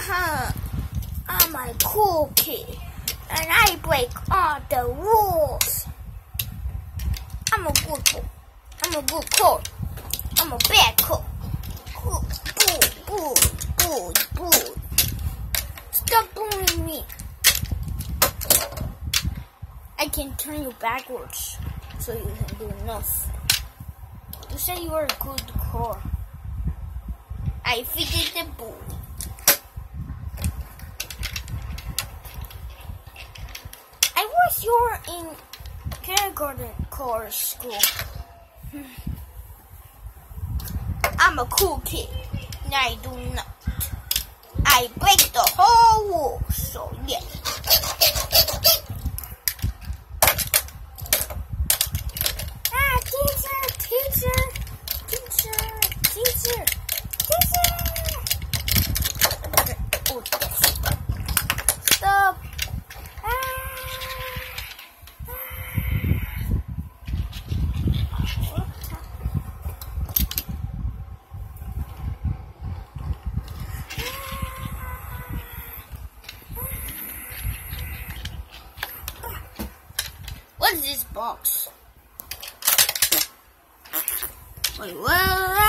I'm a cool kid, and I break all the rules. I'm a good boy. I'm a good cook. I'm a bad cook. Boo. Stop bullying me. I can turn you backwards so you can do nothing. You say you are a good cook. I figured the bully. I wish you were in kindergarten course school. I'm a cool kid, and I do not. I break the whole rule, so yes. Teacher. Oh, stop. What is this box? Wait, what?